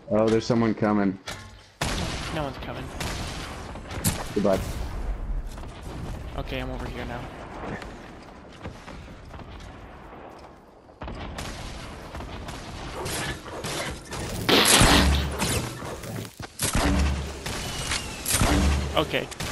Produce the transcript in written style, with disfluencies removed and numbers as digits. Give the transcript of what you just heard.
Oh, there's someone coming. No one's coming. Goodbye. Okay, I'm over here now. Okay.